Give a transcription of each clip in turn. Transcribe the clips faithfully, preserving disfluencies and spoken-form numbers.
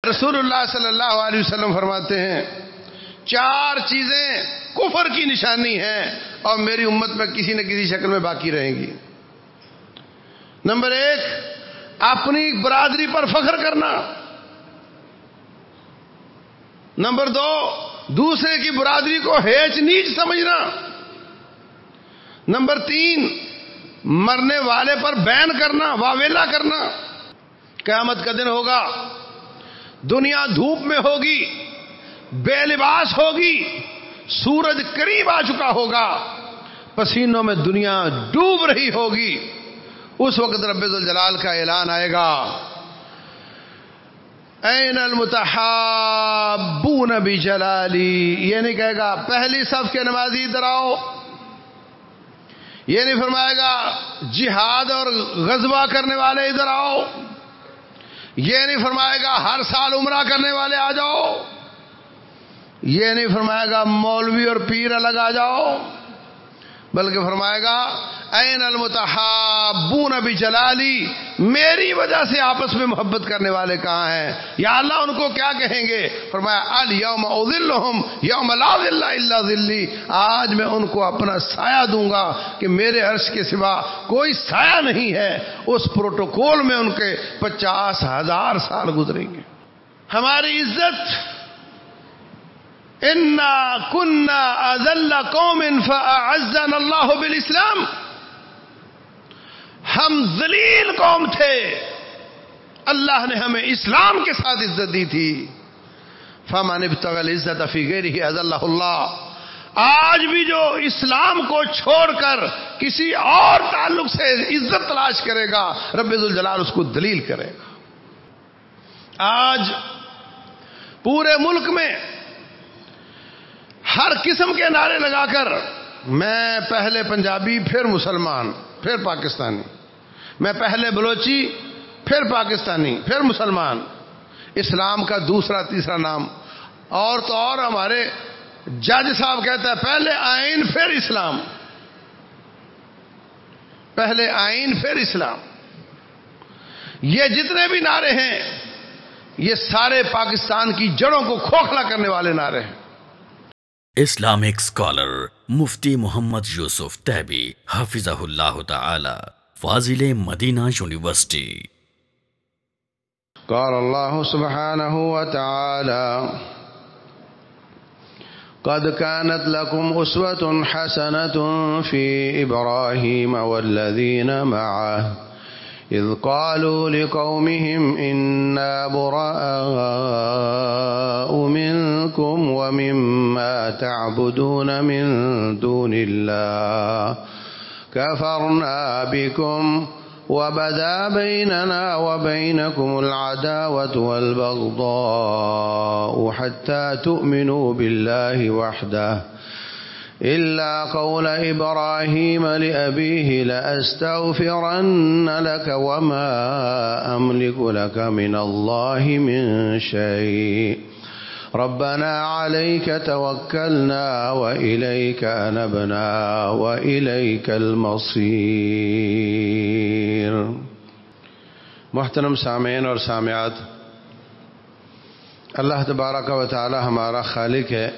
رسول اللہ صلی اللہ علیہ وسلم فرماتے ہیں چار چیزیں کفر کی نشانی ہیں اور میری امت میں کسی نہ کسی شکل میں باقی رہیں گی. نمبر ایک، اپنی برادری پر فخر کرنا. نمبر دو، دوسرے کی برادری کو ہیچ نیچ سمجھنا. نمبر تین، مرنے والے پر بین کرنا، واویلا کرنا. قیامت کا دن ہوگا، دنیا دھوپ میں ہوگی، بے لباس ہوگی، سورج قریب آ چکا ہوگا، پسینوں میں دنیا ڈوب رہی ہوگی. اس وقت رب ذوالجلال کا اعلان آئے گا، این المتحابون بجلالی. یہ نہیں کہے گا پہلی صف کے نمازی ادھر آؤ، یہ نہیں فرمائے گا جہاد اور غزوہ کرنے والے ادھر آؤ، یہ نہیں فرمائے گا ہر سال عمرہ کرنے والے آ جاؤ، یہ نہیں فرمائے گا مولوی اور پیر الگ آ جاؤ، بلکہ فرمائے گا این المتحابون بجلالی، میری وجہ سے آپس میں محبت کرنے والے کہاں ہیں؟ یا اللہ ان کو کیا کہیں گے؟ فرمایا الیوم اذلہم یوم لا ظل الا ظلی، آج میں ان کو اپنا سایہ دوں گا کہ میرے عرش کے سوا کوئی سایہ نہیں ہے. اس پروٹوکول میں ان کے پچاس ہزار سال گزریں گے. ہماری عزت انا کنا اذل قوم فاعزنا اللہ بالاسلام، ہم ذلیل قوم تھے، اللہ نے ہمیں اسلام کے ساتھ عزت دی تھی. فمن ابتغى العزت فی غیرہ اذلہ اللہ. آج بھی جو اسلام کو چھوڑ کر کسی اور تعلق سے عزت تلاش کرے گا، رب ذوالجلال اس کو ذلیل کرے گا. آج پورے ملک میں ہر قسم کے نعرے لگا کر میں پہلے پنجابی پھر مسلمان پھر پاکستانی، میں پہلے بلوچی پھر پاکستانی پھر مسلمان، اسلام کا دوسرا تیسرا نام. اور تو اور ہمارے جج صاحب کہتا ہے پہلے آئین پھر اسلام، پہلے آئین پھر اسلام. یہ جتنے بھی نعرے ہیں یہ سارے پاکستان کی جڑوں کو کھوکھلا کرنے والے نعرے ہیں. اسلامک اسکالر مفتی محمد یوسف تیبی حفظہ اللہ تعالی، فاضل مدینہ یونیورسٹی. قال اللہ سبحانہ وتعالی قد كانت لكم أسوة حسنة في إبراهيم والذين معه إذ قالوا لقومهم إنا براء منكم ومما تعبدون من دون الله كفرنا بكم وبدا بيننا وبينكم العداوة والبغضاء حتى تؤمنوا بالله وحده إلا قول إبراهيم لأبيه لأستغفرن لك وما أملك لك من الله من شيء ربنا عليك توكلنا وإليك أنبنا وإليك المصير. محترم سامعین اور سامعات، اللہ تبارک و تعالی ہمارا خالق ہے.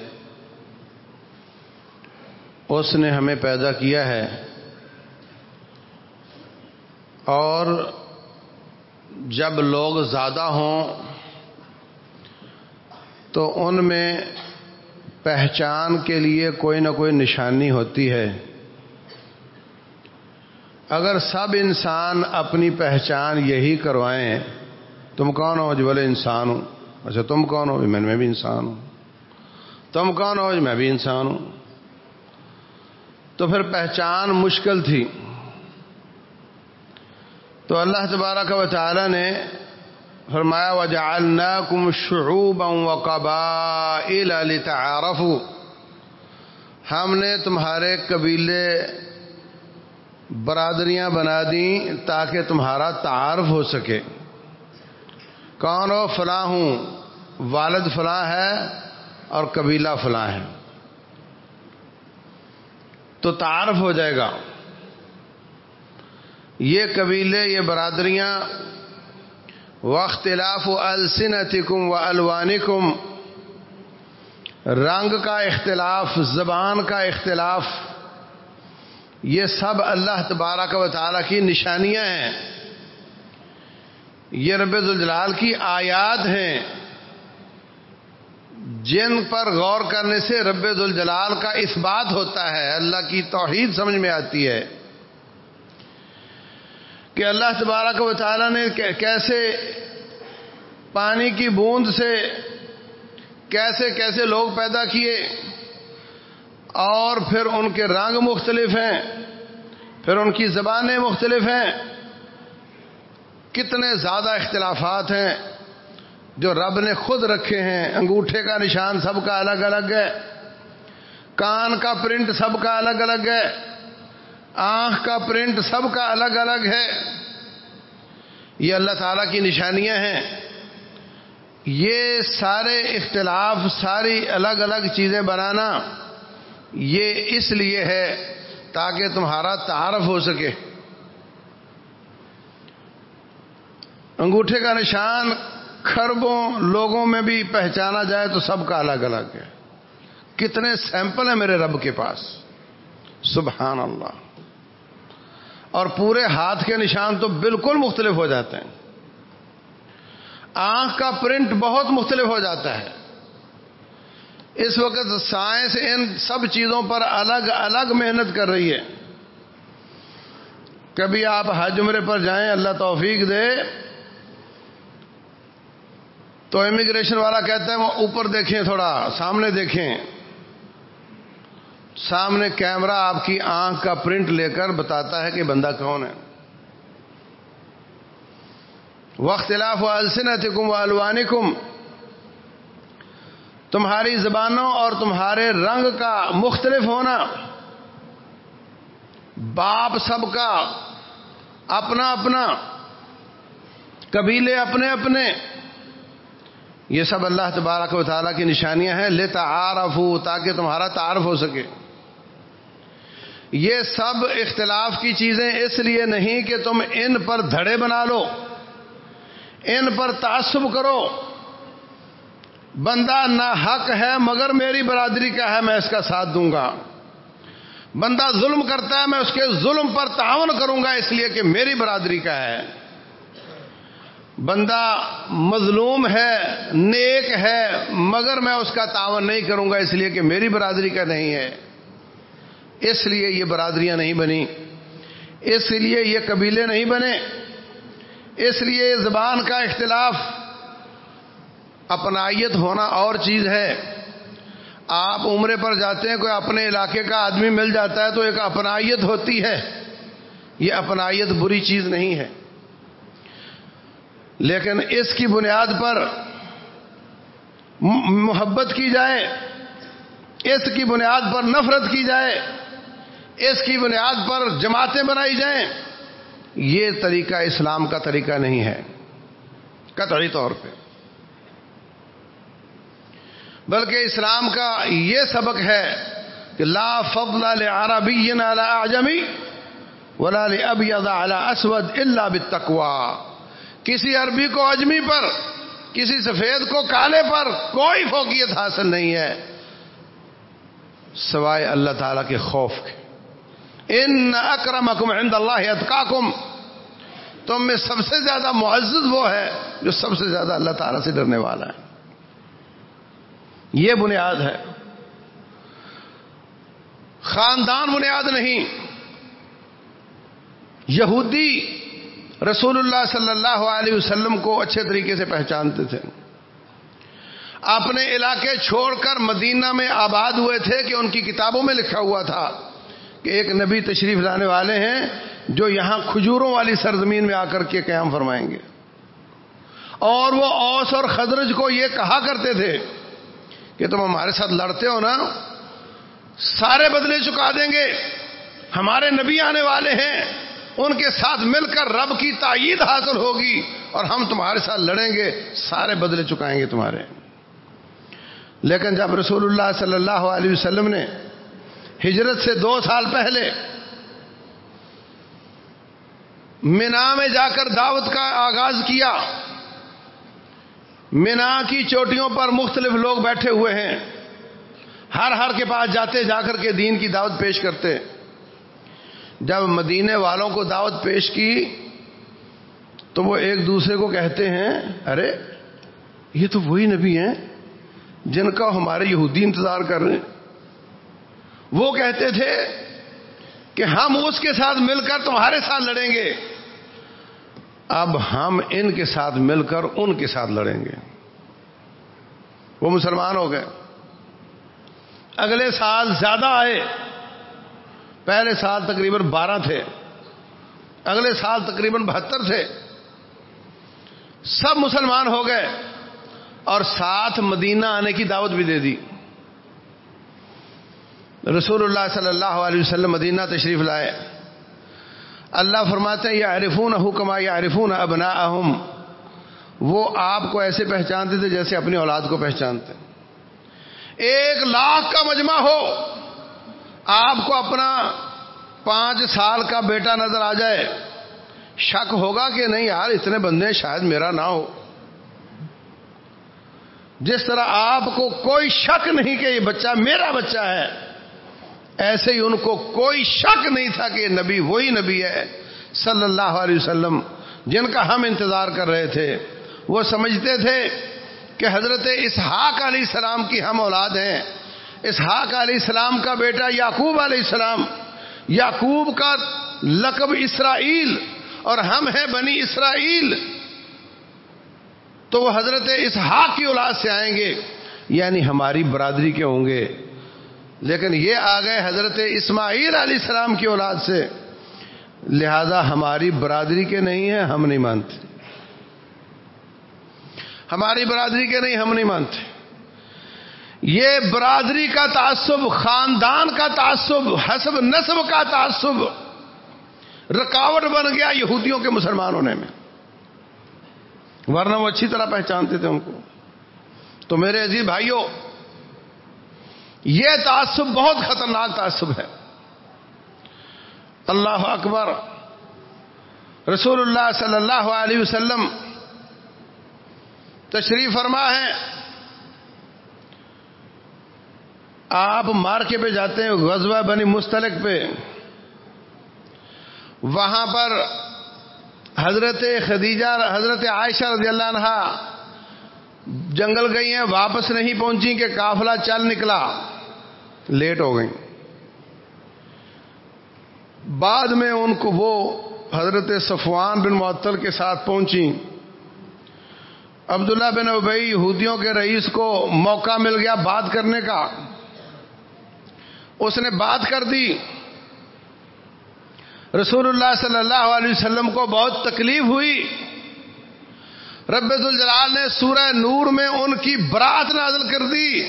اس نے ہمیں پیدا کیا ہے اور جب لوگ زیادہ ہوں تو ان میں پہچان کے لیے کوئی نہ کوئی نشانی ہوتی ہے. اگر سب انسان اپنی پہچان یہی کروائیں، تم کون ہو؟ جو بولے انسان ہوں. اچھا تم کون ہو؟ میں میں بھی انسان ہوں. تم کون ہو؟ میں بھی انسان ہوں. تو پھر پہچان مشکل تھی. تو اللہ تبارک و تعالی نے فرمایا وَجَعَلْنَاكُمْ شُعُوبًا وَقَبَائِلَ لِتَعَارَفُوا، ہم نے تمہارے قبیلے برادریاں بنا دیں تاکہ تمہارا تعارف ہو سکے. کون ہو؟ فلاں ہوں، والد فلاں ہے اور قبیلہ فلاں ہے، تو تعارف ہو جائے گا. یہ قبیلے، یہ برادریاں واختلاف السنتکم و الوانکم، رنگ کا اختلاف، زبان کا اختلاف، یہ سب اللہ تبارک و تعالیٰ کی نشانیاں ہیں، یہ رب ذوالجلال کی آیات ہیں جن پر غور کرنے سے رب ذوالجلال کا اثبات ہوتا ہے، اللہ کی توحید سمجھ میں آتی ہے کہ اللہ تبارک و تعالیٰ نے کیسے پانی کی بوند سے کیسے کیسے لوگ پیدا کیے، اور پھر ان کے رنگ مختلف ہیں، پھر ان کی زبانیں مختلف ہیں، کتنے زیادہ اختلافات ہیں جو رب نے خود رکھے ہیں۔ انگوٹھے کا نشان سب کا الگ الگ ہے، کان کا پرنٹ سب کا الگ الگ ہے، آنکھ کا پرنٹ سب کا الگ الگ ہے۔ یہ اللہ تعالیٰ کی نشانیاں ہیں۔ یہ سارے اختلاف، ساری الگ الگ چیزیں بنانا، یہ اس لیے ہے تاکہ تمہارا تعارف ہو سکے۔ انگوٹھے کا نشان کھربوں لوگوں میں بھی پہچانا جائے تو سب کا الگ الگ ہے۔ کتنے سیمپل ہیں میرے رب کے پاس، سبحان اللہ۔ اور پورے ہاتھ کے نشان تو بالکل مختلف ہو جاتے ہیں، آنکھ کا پرنٹ بہت مختلف ہو جاتا ہے۔ اس وقت سائنس ان سب چیزوں پر الگ الگ محنت کر رہی ہے۔ کبھی آپ حج عمرے پر جائیں، اللہ توفیق دے، تو امیگریشن والا کہتا ہے وہ اوپر دیکھیں، تھوڑا سامنے دیکھیں، سامنے کیمرہ آپ کی آنکھ کا پرنٹ لے کر بتاتا ہے کہ بندہ کون ہے۔ واختلاف السنتکم و الوانکم، تمہاری زبانوں اور تمہارے رنگ کا مختلف ہونا، باپ سب کا اپنا اپنا، قبیلے اپنے اپنے، یہ سب اللہ تبارک و تعالیٰ کی نشانیاں ہیں۔ لتعارفوا، تاکہ تمہارا تعارف ہو سکے۔ یہ سب اختلاف کی چیزیں اس لیے نہیں کہ تم ان پر دھڑے بنا لو، ان پر تعصب کرو، بندہ ناحق ہے مگر میری برادری کا ہے میں اس کا ساتھ دوں گا، بندہ ظلم کرتا ہے میں اس کے ظلم پر تعاون کروں گا اس لیے کہ میری برادری کا ہے، بندہ مظلوم ہے نیک ہے مگر میں اس کا تعاون نہیں کروں گا اس لیے کہ میری برادری کا نہیں ہے۔ اس لیے یہ برادریاں نہیں بنی، اس لیے یہ قبیلے نہیں بنے، اس لیے یہ زبان کا اختلاف۔ اپنائیت ہونا اور چیز ہے۔ آپ عمرے پر جاتے ہیں، کوئی اپنے علاقے کا آدمی مل جاتا ہے تو ایک اپنائیت ہوتی ہے، یہ اپنائیت بری چیز نہیں ہے، لیکن اس کی بنیاد پر محبت کی جائے، اس کی بنیاد پر نفرت کی جائے، اس کی بنیاد پر جماعتیں بنائی جائیں، یہ طریقہ اسلام کا طریقہ نہیں ہے قطعی طور پہ، بلکہ اسلام کا یہ سبق ہے کہ لا فضل لعربی علی اعجمی ولا لابیض علی اسود الا بالتقوی، کسی عربی کو اجمی پر، کسی سفید کو کالے پر کوئی فوقیت حاصل نہیں ہے سوائے اللہ تعالیٰ کے خوف کے۔ ان اکرمکم عند اللہ اتقاکم، تم میں سب سے زیادہ معزز وہ ہے جو سب سے زیادہ اللہ تعالیٰ سے ڈرنے والا ہے۔ یہ بنیاد ہے، خاندان بنیاد نہیں۔ یہودی رسول اللہ صلی اللہ علیہ وسلم کو اچھے طریقے سے پہچانتے تھے، اپنے علاقے چھوڑ کر مدینہ میں آباد ہوئے تھے کہ ان کی کتابوں میں لکھا ہوا تھا کہ ایک نبی تشریف لانے والے ہیں جو یہاں کھجوروں والی سرزمین میں آ کر کے قیام فرمائیں گے، اور وہ اوس اور خزرج کو یہ کہا کرتے تھے کہ تم ہمارے ساتھ لڑتے ہو نا، سارے بدلے چکا دیں گے، ہمارے نبی آنے والے ہیں، ان کے ساتھ مل کر رب کی تائید حاصل ہوگی اور ہم تمہارے ساتھ لڑیں گے، سارے بدلے چکائیں گے تمہارے۔ لیکن جب رسول اللہ صلی اللہ علیہ وسلم نے ہجرت سے دو سال پہلے مینا میں جا کر دعوت کا آغاز کیا، مینا کی چوٹیوں پر مختلف لوگ بیٹھے ہوئے ہیں، ہر ہر کے پاس جاتے، جا کر کے دین کی دعوت پیش کرتے۔ جب مدینے والوں کو دعوت پیش کی تو وہ ایک دوسرے کو کہتے ہیں، ارے یہ تو وہی نبی ہیں جن کا ہمارے یہودی انتظار کر رہے ہیں۔ وہ کہتے تھے کہ ہم اس کے ساتھ مل کر تمہارے ساتھ لڑیں گے، اب ہم ان کے ساتھ مل کر ان کے ساتھ لڑیں گے۔ وہ مسلمان ہو گئے۔ اگلے سال زیادہ آئے، پہلے سال تقریباً بارہ تھے، اگلے سال تقریباً بہتر تھے، سب مسلمان ہو گئے اور ساتھ مدینہ آنے کی دعوت بھی دے دی۔ رسول اللہ صلی اللہ علیہ وسلم مدینہ تشریف لائے۔ اللہ فرماتے ہیں یعرفونہ کما یعرفون ابناءہم، وہ آپ کو ایسے پہچانتے تھے جیسے اپنی اولاد کو پہچانتے۔ ایک لاکھ کا مجمع ہو، آپ کو اپنا پانچ سال کا بیٹا نظر آ جائے، شک ہوگا کہ نہیں یار اتنے بندے شاید میرا نہ ہو۔ جس طرح آپ کو کوئی شک نہیں کہ یہ بچہ میرا بچہ ہے، ایسے ہی ان کو کوئی شک نہیں تھا کہ یہ نبی وہی نبی ہے صلی اللہ علیہ وسلم جن کا ہم انتظار کر رہے تھے۔ وہ سمجھتے تھے کہ حضرت اسحاق علیہ السلام کی ہم اولاد ہیں، اسحاق علیہ السلام کا بیٹا یعقوب علیہ السلام، یعقوب کا لقب اسرائیل اور ہم ہیں بنی اسرائیل، تو وہ حضرت اسحاق کی اولاد سے آئیں گے، یعنی ہماری برادری کے ہوں گے۔ لیکن یہ آ گئے حضرت اسماعیل علیہ السلام کی اولاد سے، لہذا ہماری برادری کے نہیں ہیں، ہم نہیں مانتے، ہماری برادری کے نہیں، ہم نہیں مانتے۔ یہ برادری کا تعصب، خاندان کا تعصب، حسب نسب کا تعصب رکاوٹ بن گیا یہودیوں کے مسلمان ہونے میں، ورنہ وہ اچھی طرح پہچانتے تھے ان کو۔ تو میرے عزیز بھائیوں، یہ تعصب بہت خطرناک تعصب ہے۔ اللہ اکبر۔ رسول اللہ صلی اللہ علیہ وسلم تشریف فرما ہے، آپ مارکے پہ جاتے ہیں، غزوہ بنی مستلق پہ، وہاں پر حضرت خدیجہ حضرت عائشہ رضی اللہ عنہا جنگل گئی ہیں، واپس نہیں پہنچی کہ قافلہ چل نکلا، لیٹ ہو گئی۔ بعد میں ان کو وہ حضرت صفوان بن معطل کے ساتھ پہنچی۔ عبداللہ بن ابی یہودیوں کے رئیس کو موقع مل گیا بات کرنے کا، اس نے بات کر دی۔ رسول اللہ صلی اللہ علیہ وسلم کو بہت تکلیف ہوئی، رب ذوالجلال نے سورہ نور میں ان کی برات نازل کر دی۔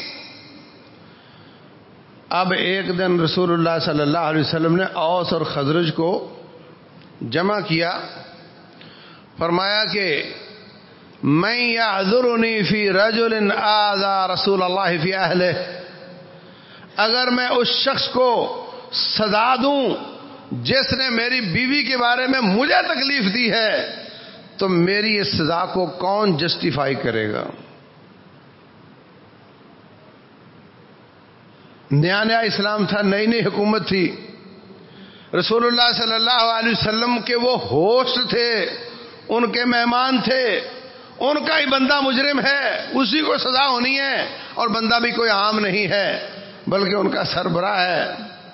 اب ایک دن رسول اللہ صلی اللہ علیہ وسلم نے اوس اور خزرج کو جمع کیا، فرمایا کہ من یعذرنی فی رجل آذى رسول اللہ فی اہلہ، اگر میں اس شخص کو سزا دوں جس نے میری بیوی کے بارے میں مجھے تکلیف دی ہے، تو میری اس سزا کو کون جسٹیفائی کرے گا؟ نیا نیا اسلام تھا، نئی نئی حکومت تھی، رسول اللہ صلی اللہ علیہ وسلم کے وہ ہوسٹ تھے، ان کے مہمان تھے، ان کا ہی بندہ مجرم ہے، اسی کو سزا ہونی ہے، اور بندہ بھی کوئی عام نہیں ہے بلکہ ان کا سربراہ ہے۔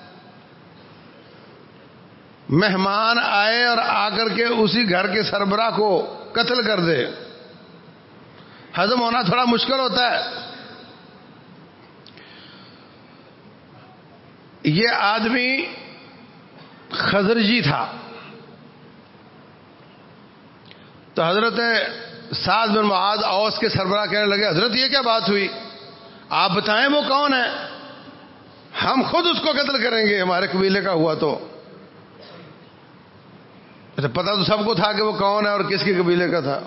مہمان آئے اور آ کر کے اسی گھر کے سربراہ کو قتل کر دے، ہضم ہونا تھوڑا مشکل ہوتا ہے۔ یہ آدمی خزرجی تھا، تو حضرت سعد بن معاذ اوس کے سربراہ کہنے لگے، حضرت یہ کیا بات ہوئی، آپ بتائیں وہ کون ہے، ہم خود اس کو قتل کریں گے، ہمارے قبیلے کا ہوا تو۔ پتہ تو سب کو تھا کہ وہ کون ہے اور کس کے قبیلے کا تھا۔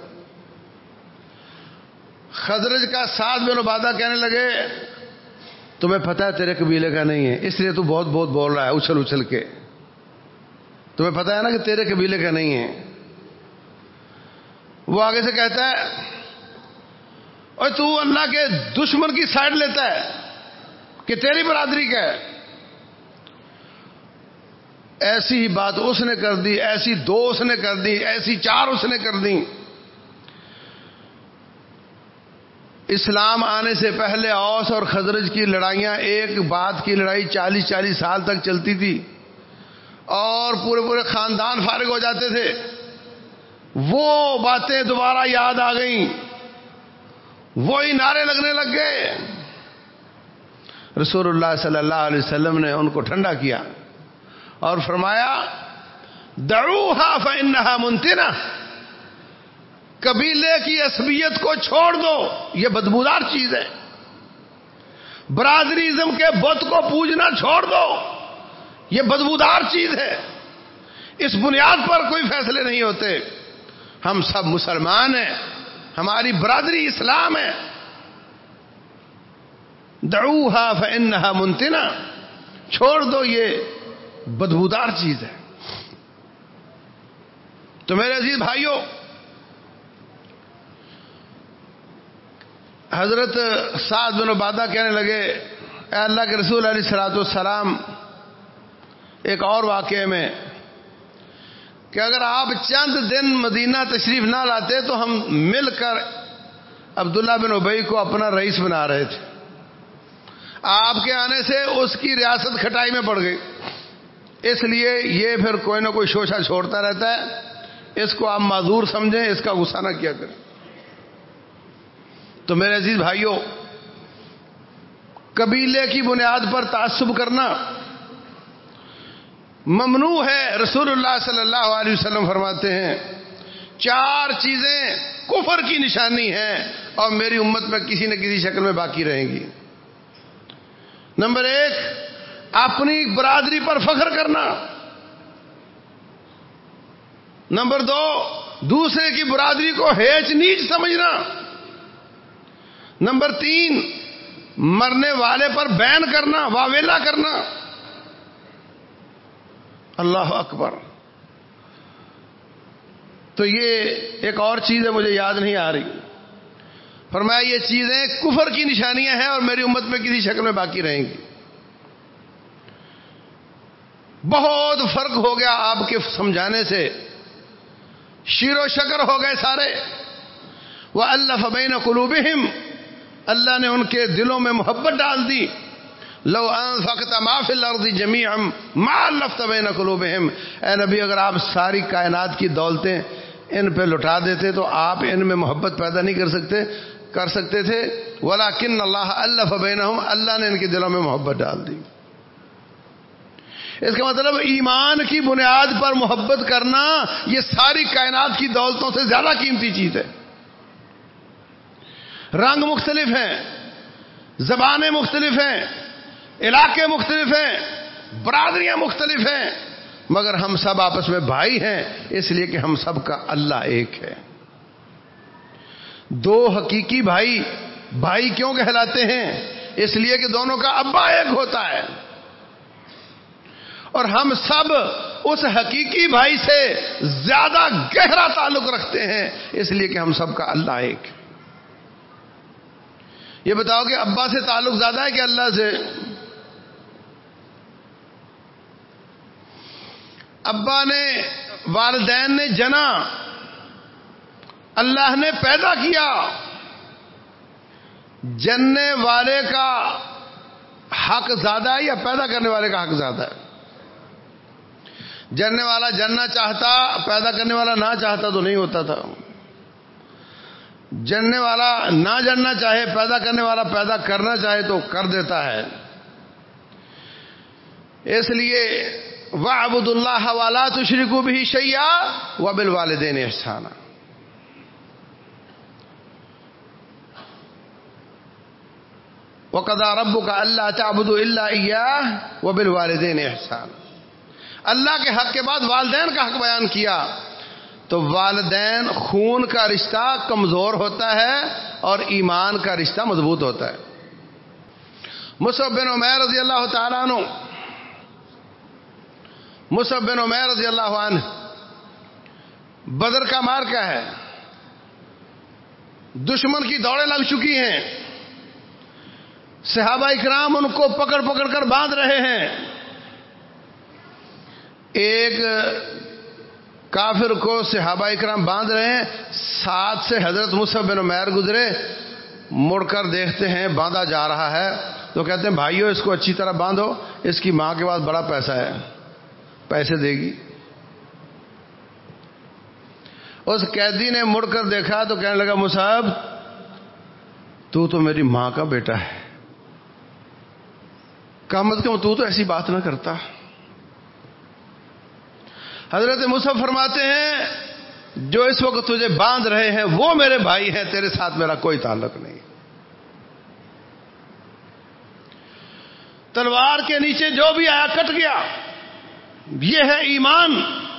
خزرج کا سعد بن عبادہ کہنے لگے، تمہیں پتہ ہے تیرے قبیلے کا نہیں ہے، اس لیے تو بہت بہت بول رہا ہے اچھل اچھل کے، تمہیں پتہ ہے نا کہ تیرے قبیلے کا نہیں ہے۔ وہ آگے سے کہتا ہے، اور تو اللہ کے دشمن کی سائڈ لیتا ہے کہ تیری برادری کا ہے. ایسی ہی بات اس نے کر دی, ایسی دو اس نے کر دی, ایسی چار اس نے کر دی. اسلام آنے سے پہلے اوس اور خزرج کی لڑائیاں, ایک بات کی لڑائی چالیس چالیس سال تک چلتی تھی اور پورے پورے خاندان فارغ ہو جاتے تھے. وہ باتیں دوبارہ یاد آ گئیں, وہی نعرے لگنے لگ گئے. رسول اللہ صلی اللہ علیہ وسلم نے ان کو ٹھنڈا کیا اور فرمایا دعوها فإنها منتنہ, قبیلے کی عصبیت کو چھوڑ دو, یہ بدبودار چیز ہے. برادریزم کے بت کو پوجنا چھوڑ دو, یہ بدبودار چیز ہے. اس بنیاد پر کوئی فیصلے نہیں ہوتے. ہم سب مسلمان ہیں, ہماری برادری اسلام ہے. دعوها فإنها منتنہ, چھوڑ دو, یہ بدبودار چیز ہے. تو میرے عزیز بھائیوں, حضرت سعد بن عبادہ کہنے لگے اے اللہ کے رسول علیہ الصلوۃ والسلام, ایک اور واقعے میں کہ اگر آپ چند دن مدینہ تشریف نہ لاتے تو ہم مل کر عبداللہ بن ابی کو اپنا رئیس بنا رہے تھے. آپ کے آنے سے اس کی ریاست کھٹائی میں پڑ گئی, اس لیے یہ پھر کوئی نہ کوئی شوشہ چھوڑتا رہتا ہے. اس کو آپ معذور سمجھیں, اس کا غصہ نہ کیا کریں. تو میرے عزیز بھائیوں, قبیلے کی بنیاد پر تعصب کرنا ممنوع ہے. رسول اللہ صلی اللہ علیہ وسلم فرماتے ہیں چار چیزیں کفر کی نشانی ہیں اور میری امت میں کسی نہ کسی شکل میں باقی رہیں گی. نمبر ایک, اپنی برادری پر فخر کرنا. نمبر دو, دوسرے کی برادری کو ہیچ نیچ سمجھنا. نمبر تین, مرنے والے پر بین کرنا, واویلا کرنا. اللہ اکبر. تو یہ ایک اور چیز ہے, مجھے یاد نہیں آ رہی. فرمایا یہ چیزیں کفر کی نشانیاں ہیں اور میری امت میں کسی شکل میں باقی رہیں گی. بہت فرق ہو گیا آپ کے سمجھانے سے, شیر و شکر ہو گئے سارے. وَأَلَّفَ بَيْنَ قُلُوبِهِمْ, اللہ نے ان کے دلوں میں محبت ڈال دی. لو انفقت ما فی الارض جميعا ما الفت بین قلوبہم, اے نبی اگر آپ ساری کائنات کی دولتیں ان پہ لٹا دیتے تو آپ ان میں محبت پیدا نہیں کر سکتے کر سکتے تھے. ولکن اللہ الف بینہم, اللہ نے ان کے دلوں میں محبت ڈال دی. اس کا مطلب ایمان کی بنیاد پر محبت کرنا یہ ساری کائنات کی دولتوں سے زیادہ قیمتی چیز ہے. رنگ مختلف ہیں, زبانیں مختلف ہیں, علاقے مختلف ہیں, برادریاں مختلف ہیں, مگر ہم سب آپس میں بھائی ہیں, اس لیے کہ ہم سب کا اللہ ایک ہے. دو حقیقی بھائی بھائی کیوں کہلاتے ہیں؟ اس لیے کہ دونوں کا ابا ایک ہوتا ہے, اور ہم سب اس حقیقی بھائی سے زیادہ گہرا تعلق رکھتے ہیں, اس لیے کہ ہم سب کا اللہ ایک ہے. یہ بتاؤ کہ ابا سے تعلق زیادہ ہے کہ اللہ سے؟ ابا نے, والدین نے جنا, اللہ نے پیدا کیا. جننے والے کا حق زیادہ ہے یا پیدا کرنے والے کا حق زیادہ ہے؟ جننے والا جننا چاہتا, پیدا کرنے والا نہ چاہتا تو نہیں ہوتا تھا. جننے والا نہ جننا چاہے, پیدا کرنے والا پیدا کرنا چاہے تو کر دیتا ہے. اس لیے وَاعْبُدُوا اللَّهَ وَلَا تُشْرِكُوا بِهِ شَيْئًا وَبِالْوَالِدَيْنِ إِحْسَانًا. وَقَضَىٰ رَبُّكَ أَلَّا تَعْبُدُوا إِلَّا إِيَّاهُ وَبِالْوَالِدَيْنِ إِحْسَانًا. اللہ کے حق کے بعد والدین کا حق بیان کیا. تو والدین خون کا رشتہ کمزور ہوتا ہے اور ایمان کا رشتہ مضبوط ہوتا ہے. مصعب بن عمیر رضی اللہ تعالیٰ عنہ مصعب بن عمیر رضی اللہ عنہ بدر کا مارکہ ہے. دشمن کی دوڑیں لگ چکی ہیں، صحابہ اکرام ان کو پکڑ پکڑ کر باندھ رہے ہیں. ایک کافر کو صحابہ اکرام باندھ رہے ہیں، ساتھ سے حضرت مصعب بن عمیر گزرے، مڑ کر دیکھتے ہیں باندھا جا رہا ہے تو کہتے ہیں بھائیو اس کو اچھی طرح باندھو، اس کی ماں کے پاس بڑا پیسہ ہے، پیسے دے گی. اس قیدی نے مڑ کر دیکھا تو کہنے لگا مصعب تو تو میری ماں کا بیٹا ہے، کم از کم تو تو ایسی بات نہ کرتا. حضرت مصعب فرماتے ہیں جو اس وقت تجھے باندھ رہے ہیں وہ میرے بھائی ہیں، تیرے ساتھ میرا کوئی تعلق نہیں. تلوار کے نیچے جو بھی آیا کٹ گیا. یہ ہے ایمان.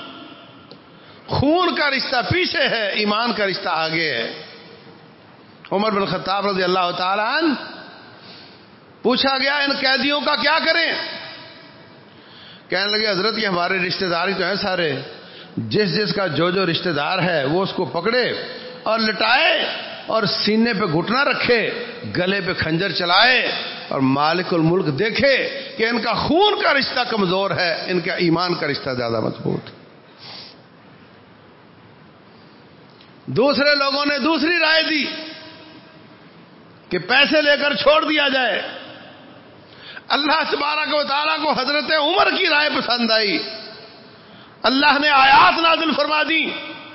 خون کا رشتہ پیچھے ہے، ایمان کا رشتہ آگے ہے. عمر بن خطاب رضی اللہ تعالی عنہ پوچھا گیا ان قیدیوں کا کیا کریں؟ کہنے لگے حضرت یہ ہمارے رشتہ داری تو ہیں سارے، جس جس کا جو جو رشتہ دار ہے وہ اس کو پکڑے اور لٹائے اور سینے پہ گھٹنا رکھے، گلے پہ خنجر چلائے اور مالک الملک دیکھے کہ ان کا خون کا رشتہ کمزور ہے، ان کا ایمان کا رشتہ زیادہ مضبوط. دوسرے لوگوں نے دوسری رائے دی کہ پیسے لے کر چھوڑ دیا جائے. اللہ تبارک و تعالیٰ کو حضرت عمر کی رائے پسند آئی. اللہ نے آیات نازل فرما دی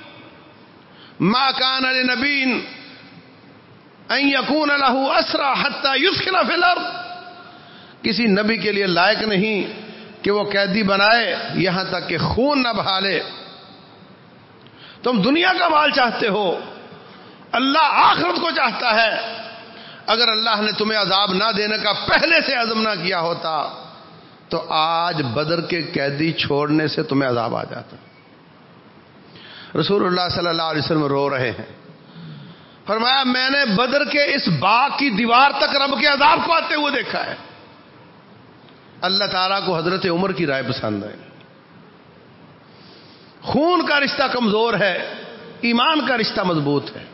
ما کان لنبی ان یکون له اسرى حتى یثخن فی الارض. کسی نبی کے لیے لائق نہیں کہ وہ قیدی بنائے یہاں تک کہ خون نہ بہا لے. تم دنیا کا مال چاہتے ہو، اللہ آخرت کو چاہتا ہے. اگر اللہ نے تمہیں عذاب نہ دینے کا پہلے سے عزم نہ کیا ہوتا تو آج بدر کے قیدی چھوڑنے سے تمہیں عذاب آ جاتا. رسول اللہ صلی اللہ علیہ وسلم رو رہے ہیں. فرمایا میں نے بدر کے اس باغ کی دیوار تک رب کے عذاب کو آتے ہوئے دیکھا ہے. اللہ تعالیٰ کو حضرت عمر کی رائے پسند ہے. خون کا رشتہ کمزور ہے، ایمان کا رشتہ مضبوط ہے.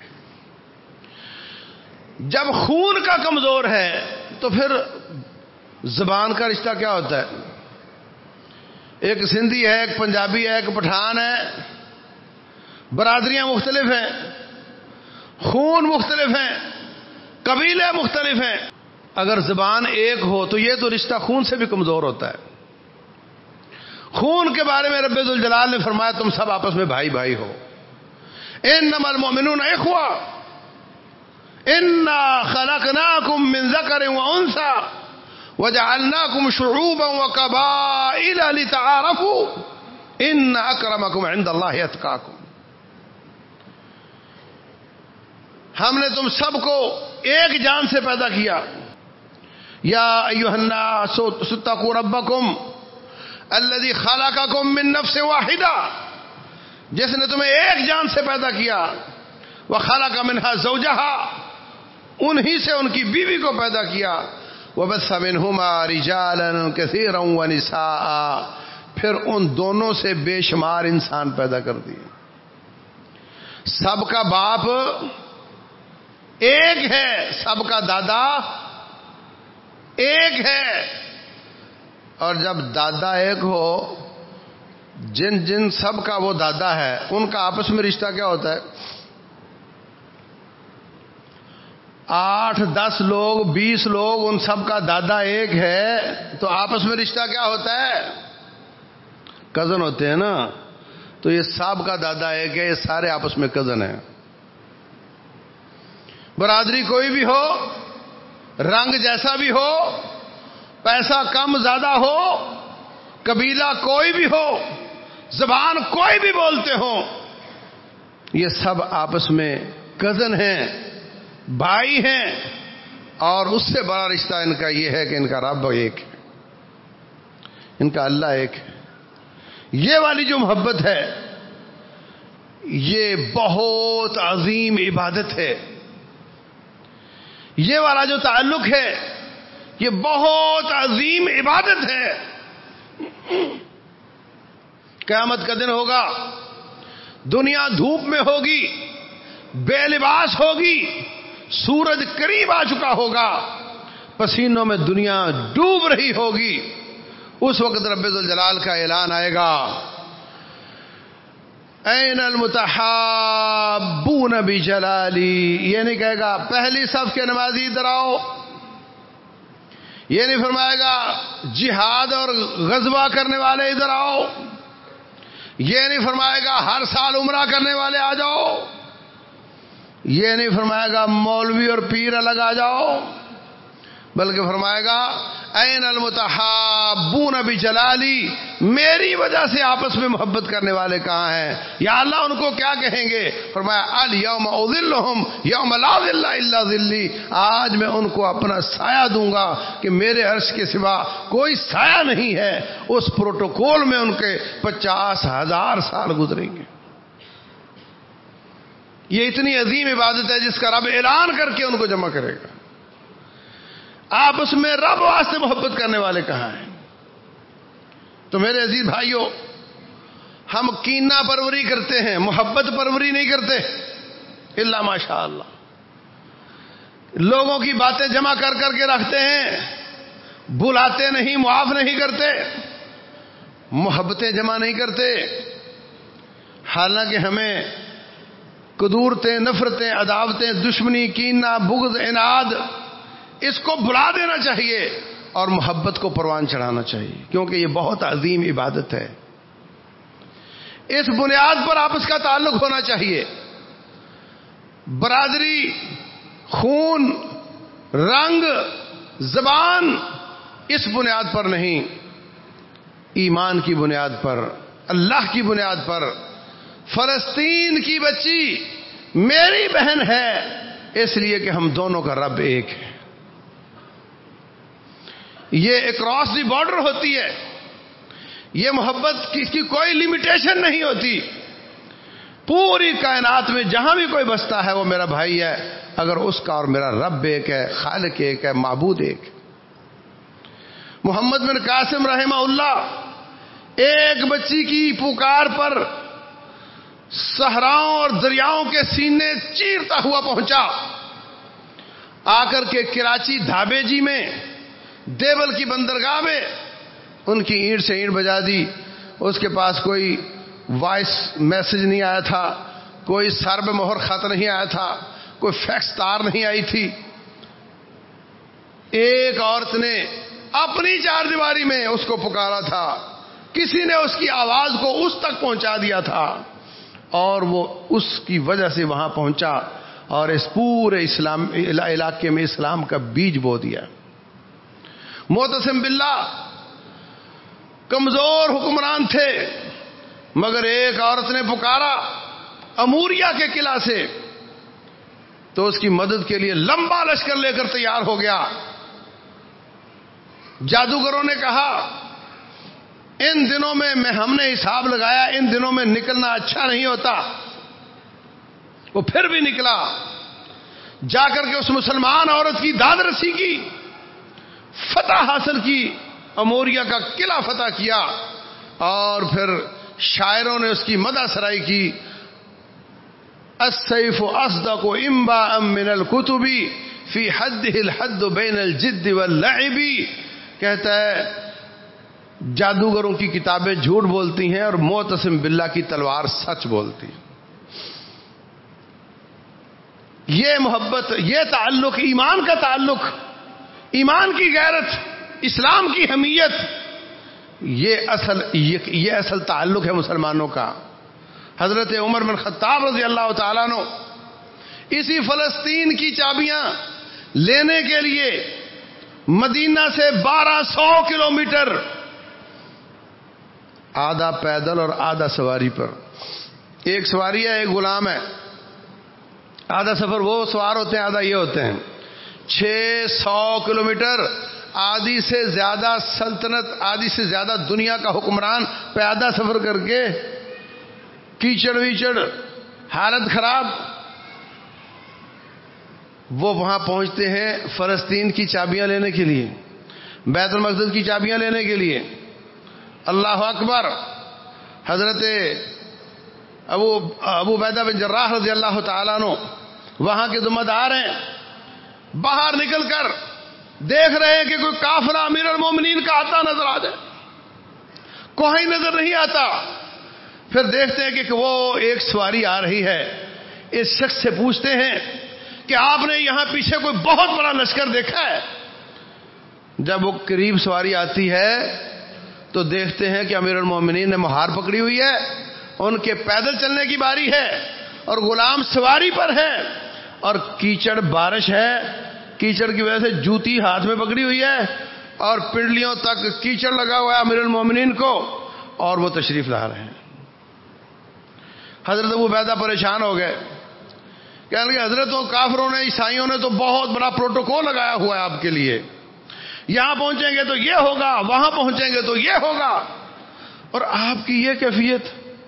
جب خون کا کمزور ہے تو پھر زبان کا رشتہ کیا ہوتا ہے؟ ایک سندھی ہے، ایک پنجابی ہے، ایک پٹھان ہے، برادریاں مختلف ہیں، خون مختلف ہیں، قبیلے مختلف ہیں. اگر زبان ایک ہو تو یہ تو رشتہ خون سے بھی کمزور ہوتا ہے. خون کے بارے میں رب ذوالجلال نے فرمایا تم سب آپس میں بھائی بھائی ہو. انما المؤمنون اخوہ انا خلقناکم من ذکر وانثى وجعلناکم شعوبا وقبائل لتعارفوا ان اکرمکم عند اللہ اتقاکم. ہم نے تم سب کو ایک جان سے پیدا کیا. یا ایھا الناس اتقوا ربکم الذی خلقکم من نفس واحدہ، جس نے تمہیں ایک جان سے پیدا کیا. وخلق منها زوجها، انہی سے ان کی بیوی کو پیدا کیا. وبث منهما رجالا كثيرا ونساء، پھر ان دونوں سے بے شمار انسان پیدا کر دیے. سب کا باپ ایک ہے، سب کا دادا ایک ہے. اور جب دادا ایک ہو، جن جن سب کا وہ دادا ہے ان کا آپس میں رشتہ کیا ہوتا ہے؟ آٹھ دس لوگ، بیس لوگ، ان سب کا دادا ایک ہے تو آپس میں رشتہ کیا ہوتا ہے؟ کزن ہوتے ہیں نا. تو یہ سب کا دادا ایک ہے، یہ سارے آپس میں کزن ہیں. برادری کوئی بھی ہو، رنگ جیسا بھی ہو، پیسہ کم زیادہ ہو، قبیلہ کوئی بھی ہو، زبان کوئی بھی بولتے ہو، یہ سب آپس میں کزن ہیں، بھائی ہیں. اور اس سے بڑا رشتہ ان کا یہ ہے کہ ان کا رب ایک ہے، ان کا اللہ ایک ہے. یہ والی جو محبت ہے یہ بہت عظیم عبادت ہے. یہ والا جو تعلق ہے یہ بہت عظیم عبادت ہے. قیامت کا دن ہوگا، دنیا دھوپ میں ہوگی، بے لباس ہوگی، سورج قریب آ چکا ہوگا، پسینوں میں دنیا ڈوب رہی ہوگی، اس وقت رب ذوالجلال کا اعلان آئے گا، این المتحابون بجلالی. یہ نہیں کہے گا پہلی صف کے نمازی ادھر آؤ، یہ نہیں فرمائے گا جہاد اور غزوہ کرنے والے ادھر آؤ، یہ نہیں فرمائے گا ہر سال عمرہ کرنے والے آ جاؤ، یہ نہیں فرمائے گا مولوی اور پیر الگ آ جاؤ، بلکہ فرمائے گا این المتحابون بجلالی، میری وجہ سے آپس میں محبت کرنے والے کہاں ہیں؟ یا اللہ ان کو کیا کہیں گے؟ فرمایا الیوم اذلہم یوم لا ظل الا ظلی، آج میں ان کو اپنا سایہ دوں گا کہ میرے عرش کے سوا کوئی سایہ نہیں ہے. اس پروٹوکول میں ان کے پچاس ہزار سال گزریں گے. یہ اتنی عظیم عبادت ہے جس کا رب اعلان کر کے ان کو جمع کرے گا. آپ اس میں رب واسطے محبت کرنے والے کہاں ہیں؟ تو میرے عزیز بھائیوں، ہم کینہ پروری کرتے ہیں، محبت پروری نہیں کرتے الا ماشاء اللہ. لوگوں کی باتیں جمع کر کر کے رکھتے ہیں، بلاتے نہیں، معاف نہیں کرتے، محبتیں جمع نہیں کرتے. حالانکہ ہمیں قدورتیں، نفرتیں، عداوتیں، دشمنی، کینہ، بغض، عناد، اس کو بلا دینا چاہیے اور محبت کو پروان چڑھانا چاہیے، کیونکہ یہ بہت عظیم عبادت ہے. اس بنیاد پر آپس کا تعلق ہونا چاہیے. برادری، خون، رنگ، زبان، اس بنیاد پر نہیں، ایمان کی بنیاد پر، اللہ کی بنیاد پر. فلسطین کی بچی میری بہن ہے اس لیے کہ ہم دونوں کا رب ایک ہے. یہ اکراس دی بارڈر ہوتی ہے. یہ محبت کی, کی کوئی لمیٹیشن نہیں ہوتی. پوری کائنات میں جہاں بھی کوئی بستا ہے وہ میرا بھائی ہے، اگر اس کا اور میرا رب ایک ہے، خالق ایک ہے، معبود ایک. محمد بن قاسم رحمہ اللہ ایک بچی کی پکار پر صحراؤں اور دریاؤں کے سینے چیرتا ہوا پہنچا. آ کر کے کراچی دھابے جی میں، دیول کی بندرگاہ میں ان کی اینٹ سے اینٹ بجا دی. اس کے پاس کوئی وائس میسج نہیں آیا تھا، کوئی سر بے مہر خط نہیں آیا تھا، کوئی فیکس تار نہیں آئی تھی. ایک عورت نے اپنی چار دیواری میں اس کو پکارا تھا، کسی نے اس کی آواز کو اس تک پہنچا دیا تھا اور وہ اس کی وجہ سے وہاں پہنچا اور اس پورے اسلام علاقے میں اسلام کا بیج بو دیا. معتصم باللہ کمزور حکمران تھے، مگر ایک عورت نے پکارا اموریہ کے قلعہ سے تو اس کی مدد کے لیے لمبا لشکر لے کر تیار ہو گیا. جادوگروں نے کہا ان دنوں میں میں ہم نے حساب لگایا ان دنوں میں نکلنا اچھا نہیں ہوتا. وہ پھر بھی نکلا، جا کر کے اس مسلمان عورت کی داد رسی کی، فتح حاصل کی، اموریہ کا قلعہ فتح کیا اور پھر شاعروں نے اس کی مدح سرائی کی. السیف اصدق انباء من الکتب فی حدہ الحد بین الجد واللعب. کہتا ہے جادوگروں کی کتابیں جھوٹ بولتی ہیں اور معتصم باللہ کی تلوار سچ بولتی. یہ محبت، یہ تعلق، ایمان کا تعلق، ایمان کی غیرت، اسلام کی حمیت، یہ اصل یہ اصل تعلق ہے مسلمانوں کا. حضرت عمر بن خطاب رضی اللہ تعالیٰ عنہ اسی فلسطین کی چابیاں لینے کے لیے مدینہ سے بارہ سو کلومیٹر آدھا پیدل اور آدھا سواری پر، ایک سواری ہے ایک غلام ہے، آدھا سفر وہ سوار ہوتے ہیں آدھا یہ ہوتے ہیں، چھ سو کلومیٹر، آدھی سے زیادہ سلطنت، آدھی سے زیادہ دنیا کا حکمران پیادہ سفر کر کے، کیچڑ ویچڑ، حالت خراب، وہ وہاں پہنچتے ہیں فلسطین کی چابیاں لینے کے لیے، بیت المقدس کی چابیاں لینے کے لیے. اللہ اکبر. حضرت ابو ابو عبیدہ بن جراح رضی اللہ تعالیٰ عنہ وہاں کے ذمہ دار ہیں، باہر نکل کر دیکھ رہے ہیں کہ کوئی کافر امیر المومنین کا آتا نظر آ جائے، کوئی نظر نہیں آتا. پھر دیکھتے ہیں کہ وہ ایک سواری آ رہی ہے. اس شخص سے پوچھتے ہیں کہ آپ نے یہاں پیچھے کوئی بہت بڑا لشکر دیکھا ہے؟ جب وہ قریب سواری آتی ہے تو دیکھتے ہیں کہ امیر المومنین نے مہار پکڑی ہوئی ہے، ان کے پیدل چلنے کی باری ہے اور غلام سواری پر ہے، اور کیچڑ بارش ہے، کیچڑ کی وجہ سے جوتی ہاتھ میں پکڑی ہوئی ہے اور پنڈلیوں تک کیچڑ لگا ہوا ہے امیر المومنین کو، اور وہ تشریف لا رہے ہیں. حضرت ابو عبیدہ پریشان ہو گئے، کہنے لگے حضرت وہ کافروں نے عیسائیوں نے تو بہت بڑا پروٹوکول لگایا ہوا ہے آپ کے لیے، یہاں پہنچیں گے تو یہ ہوگا، وہاں پہنچیں گے تو یہ ہوگا، اور آپ کی یہ کیفیت.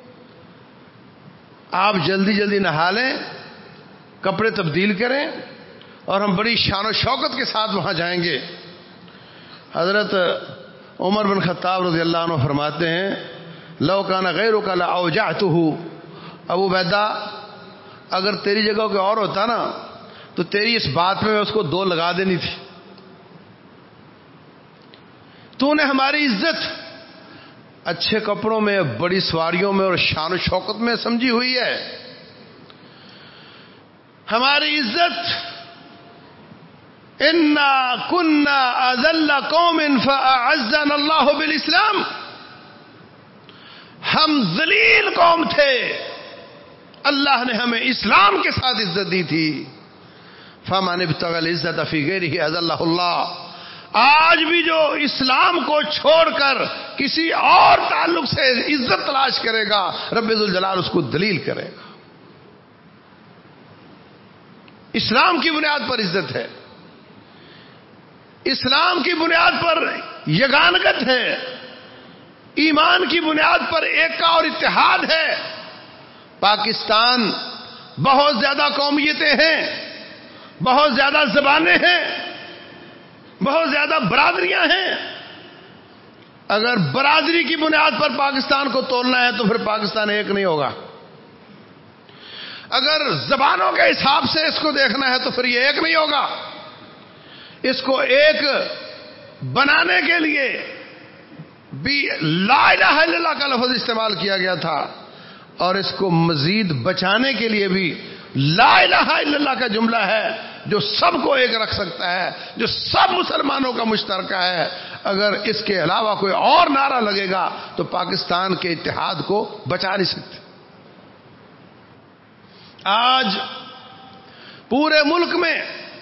آپ جلدی جلدی نہا لیں، کپڑے تبدیل کریں اور ہم بڑی شان و شوکت کے ساتھ وہاں جائیں گے. حضرت عمر بن خطاب رضی اللہ عنہ فرماتے ہیں لو کان غیرک لاوجعتہ، ابو عبیدہ اگر تیری جگہ کوئی اور ہوتا نا تو تیری اس بات میں اس کو دو لگا دینی تھی. تو نے ہماری عزت اچھے کپڑوں میں، بڑی سواریوں میں اور شان و شوکت میں سمجھی ہوئی ہے. ہماری عزت انا کنا اذل قوم فاعزنا اللہ بالاسلام، ہم ذلیل قوم تھے، اللہ نے ہمیں اسلام کے ساتھ عزت دی تھی. فمن ابتغى العزت فی غیرہ اذلہ اللہ، آج بھی جو اسلام کو چھوڑ کر کسی اور تعلق سے عزت تلاش کرے گا رب ذوالجلال اس کو ذلیل کرے گا. اسلام کی بنیاد پر عزت ہے، اسلام کی بنیاد پر یگانگت ہے، ایمان کی بنیاد پر ایکا اور اتحاد ہے. پاکستان بہت زیادہ قومیتیں ہیں، بہت زیادہ زبانیں ہیں، بہت زیادہ برادریاں ہیں. اگر برادری کی بنیاد پر پاکستان کو تولنا ہے تو پھر پاکستان ایک نہیں ہوگا. اگر زبانوں کے حساب سے اس کو دیکھنا ہے تو پھر یہ ایک نہیں ہوگا. اس کو ایک بنانے کے لیے بھی لا الہ الا اللہ کا لفظ استعمال کیا گیا تھا، اور اس کو مزید بچانے کے لیے بھی لا الہ الا اللہ کا جملہ ہے جو سب کو ایک رکھ سکتا ہے، جو سب مسلمانوں کا مشترکہ ہے. اگر اس کے علاوہ کوئی اور نعرہ لگے گا تو پاکستان کے اتحاد کو بچا نہیں سکتے. آج پورے ملک میں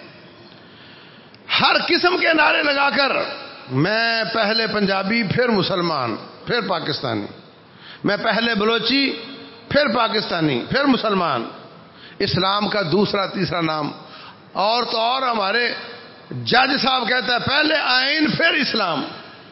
ہر قسم کے نعرے لگا کر میں پہلے پنجابی پھر مسلمان پھر پاکستانی، میں پہلے بلوچی پھر پاکستانی پھر مسلمان، اسلام کا دوسرا تیسرا نام. اور تو اور ہمارے جج صاحب کہتا ہے پہلے آئین پھر اسلام،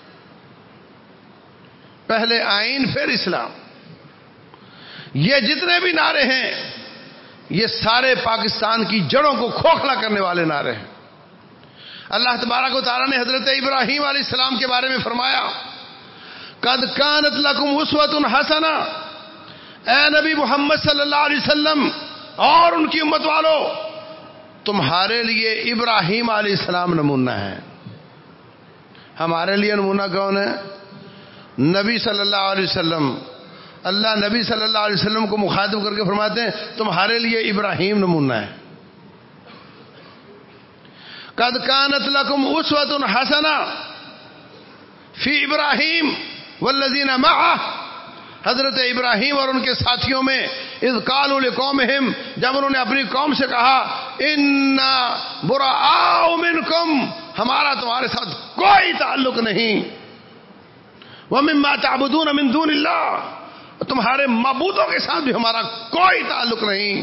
پہلے آئین پھر اسلام. یہ جتنے بھی نعرے ہیں یہ سارے پاکستان کی جڑوں کو کھوکھلا کرنے والے نعرے ہیں. اللہ تبارک و تعالیٰ نے حضرت ابراہیم علیہ السلام کے بارے میں فرمایا قد کانت لکم اسوۃ حسنہ، اے نبی محمد صلی اللہ علیہ وسلم اور ان کی امت والو، تمہارے لیے ابراہیم علیہ السلام نمونہ ہے. ہمارے لیے نمونہ کون ہے؟ نبی صلی اللہ علیہ وسلم. اللہ نبی صلی اللہ علیہ وسلم کو مخاطب کر کے فرماتے ہیں تمہارے لیے ابراہیم نمونہ ہے. قد کانت لکم اسوۃ حسنہ فی ابراہیم والذین معہ، حضرت ابراہیم اور ان کے ساتھیوں میں اذ قالوا لقومہم، جب انہوں نے اپنی قوم سے کہا انا براء منکم، ہمارا تمہارے ساتھ کوئی تعلق نہیں، ومما تعبدون من دون اللہ، تمہارے معبودوں کے ساتھ بھی ہمارا کوئی تعلق نہیں،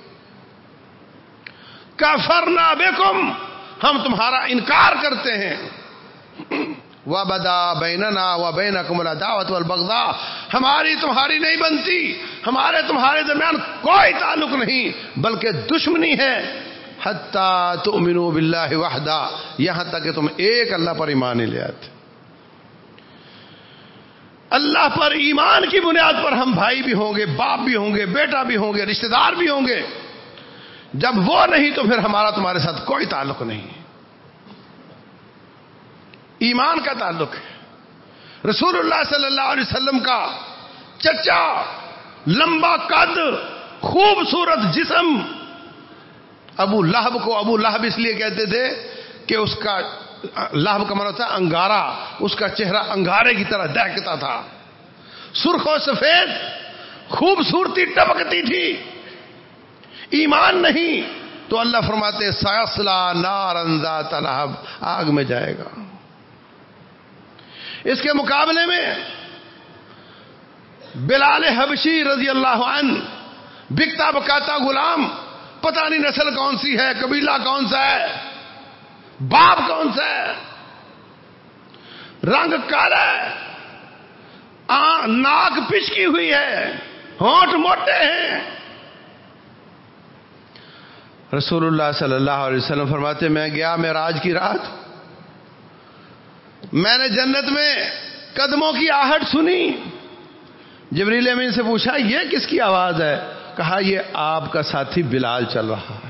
کفرنا بکم، ہم تمہارا انکار کرتے ہیں، وَبَدَا بَيْنَنَا وَبَيْنَكُمُ الْعَدَاوَةُ وَالْبَغْضَاءُ، ہماری تمہاری نہیں بنتی، ہمارے تمہارے درمیان کوئی تعلق نہیں بلکہ دشمنی ہے، حَتَّى تُؤْمِنُوا بِاللَّهِ وَحْدَهُ، یہاں تک کہ تم ایک اللہ پر ایمان لے آتے. اللہ پر ایمان کی بنیاد پر ہم بھائی بھی ہوں گے، باپ بھی ہوں گے، بیٹا بھی ہوں گے، رشتہ دار بھی ہوں گے. جب وہ نہیں تو پھر ہمارا تمہارے ساتھ کوئی تعلق نہیں. ایمان کا تعلق ہے. رسول اللہ صلی اللہ علیہ وسلم کا چچا، لمبا قد، خوبصورت جسم، ابو لہب کو ابو لہب اس لیے کہتے تھے کہ اس کا لہب کا مطلب تھا انگارہ، اس کا چہرہ انگارے کی طرح دہکتا تھا، سرخ و سفید، خوبصورتی ٹپکتی تھی. ایمان نہیں تو اللہ فرماتے سیصلی نارا ذات لہب، آگ میں جائے گا. اس کے مقابلے میں بلال حبشی رضی اللہ عنہ، بکتا بکاتا غلام، پتہ نہیں نسل کون سی ہے، قبیلہ کون سا ہے، باپ کون سا ہے، رنگ کالا ہے، ناک پچکی ہوئی ہے، ہونٹ موٹے ہیں. رسول اللہ صلی اللہ علیہ وسلم فرماتے میں گیا معراج کی رات، میں نے جنت میں قدموں کی آہٹ سنی. جبریل امین سے پوچھا یہ کس کی آواز ہے؟ کہا یہ آپ کا ساتھی بلال چل رہا ہے.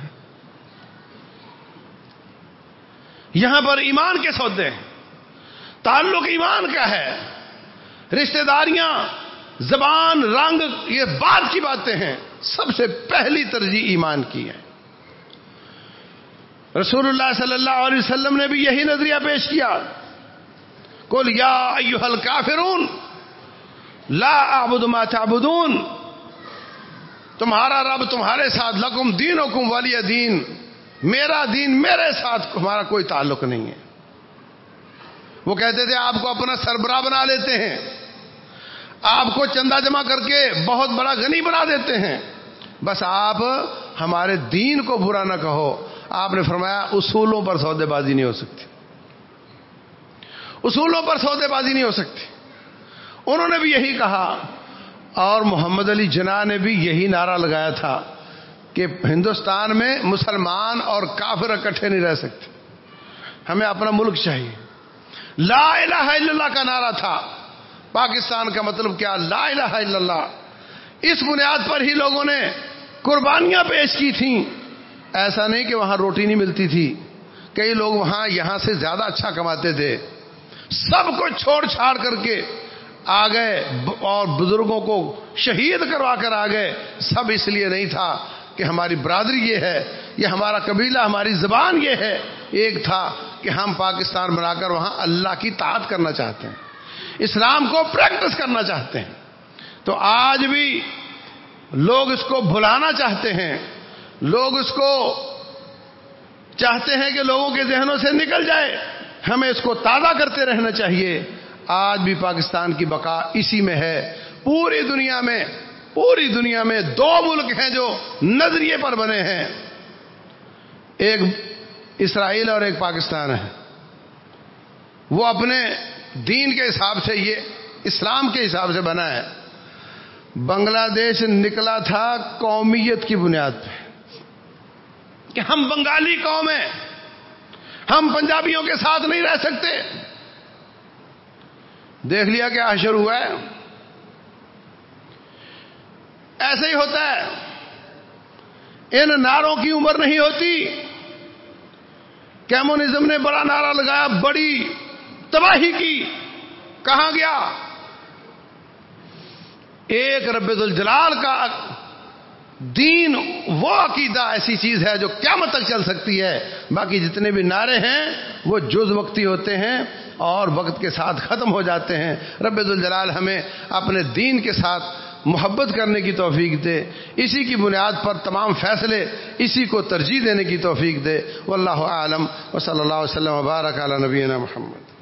یہاں پر ایمان کے سودے ہیں، تعلق ایمان کا ہے. رشتہ داریاں، زبان، رنگ، یہ بعد کی باتیں ہیں، سب سے پہلی ترجیح ایمان کی ہے. رسول اللہ صلی اللہ علیہ وسلم نے بھی یہی نظریہ پیش کیا. قل یا ایھا الکافرون لا اعبد ما تعبدون، تمہارا رب تمہارے ساتھ، لکم دینکم ولی دین، میرا دین میرے ساتھ، ہمارا کوئی تعلق نہیں ہے. وہ کہتے تھے آپ کو اپنا سربراہ بنا لیتے ہیں، آپ کو چندہ جمع کر کے بہت بڑا غنی بنا دیتے ہیں، بس آپ ہمارے دین کو برا نہ کہو. آپ نے فرمایا اصولوں پر سودے بازی نہیں ہو سکتی، اصولوں پر سودے بازی نہیں ہو سکتی. انہوں نے بھی یہی کہا، اور محمد علی جناح نے بھی یہی نعرہ لگایا تھا کہ ہندوستان میں مسلمان اور کافر اکٹھے نہیں رہ سکتے، ہمیں اپنا ملک چاہیے. لا الہ الا اللہ کا نعرہ تھا. پاکستان کا مطلب کیا؟ لا الہ الا اللہ. اس بنیاد پر ہی لوگوں نے قربانیاں پیش کی تھیں. ایسا نہیں کہ وہاں روٹی نہیں ملتی تھی، کئی لوگ وہاں یہاں سے زیادہ اچھا کماتے تھے، سب کو چھوڑ چھاڑ کر کے آ گئے اور بزرگوں کو شہید کروا کر آ گئے. سب اس لیے نہیں تھا کہ ہماری برادری یہ ہے، یہ ہمارا قبیلہ، ہماری زبان یہ ہے. ایک تھا کہ ہم پاکستان بنا کر وہاں اللہ کی طاعت کرنا چاہتے ہیں، اسلام کو پریکٹس کرنا چاہتے ہیں. تو آج بھی لوگ اس کو بھلانا چاہتے ہیں، لوگ اس کو چاہتے ہیں کہ لوگوں کے ذہنوں سے نکل جائے. ہمیں اس کو تازہ کرتے رہنا چاہیے. آج بھی پاکستان کی بقا اسی میں ہے. پوری دنیا میں پوری دنیا میں دو ملک ہیں جو نظریے پر بنے ہیں، ایک اسرائیل اور ایک پاکستان ہے. وہ اپنے دین کے حساب سے، یہ اسلام کے حساب سے بنا ہے. بنگلہ دیش نکلا تھا قومیت کی بنیاد پہ کہ ہم بنگالی قوم ہیں، ہم پنجابیوں کے ساتھ نہیں رہ سکتے. دیکھ لیا کیا حشر ہوا ہے. ایسے ہی ہوتا ہے. ان نعروں کی عمر نہیں ہوتی. کمیونزم نے بڑا نعرہ لگایا، بڑی تباہی کی. کہاں گیا؟ ایک رب ذوالجلال کا دین، وہ عقیدہ ایسی چیز ہے جو قیامت تک چل سکتی ہے. باقی جتنے بھی نعرے ہیں وہ جز وقتی ہوتے ہیں اور وقت کے ساتھ ختم ہو جاتے ہیں. رب ذوالجلال ہمیں اپنے دین کے ساتھ محبت کرنے کی توفیق دے، اسی کی بنیاد پر تمام فیصلے اسی کو ترجیح دینے کی توفیق دے. واللہ اعلم وصلی اللہ وسلم وبارک علی نبینا محمد.